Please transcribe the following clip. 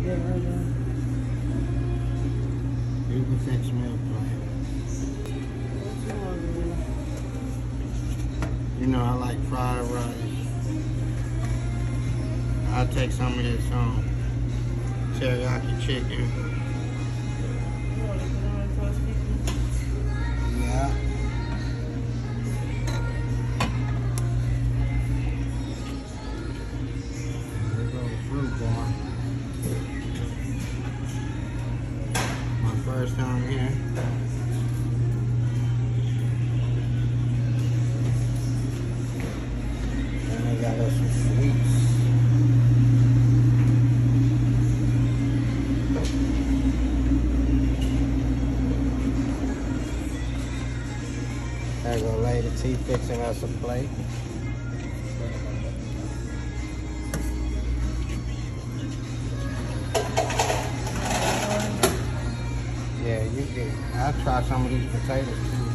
You can fix me a plate. You know I like fried rice. I'll take some of this teriyaki chicken. Yeah. There goes the fruit bar. My first time here. And they got us some sweets. There go Lady T fixing us a plate. Yeah, you can. I'll try some of these potatoes too.